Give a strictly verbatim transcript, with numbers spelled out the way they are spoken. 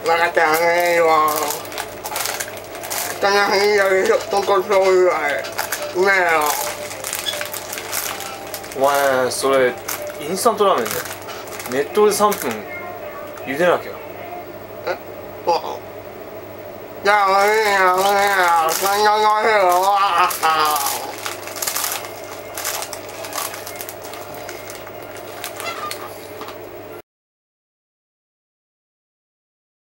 かったねわ。魚ひんやりとこ醤油あれうめえよ。 お前それインスタントラーメンで熱湯でさんぷん茹でなきゃ。 えおじゃあおいしいなおいしいなそんなおいしいよ。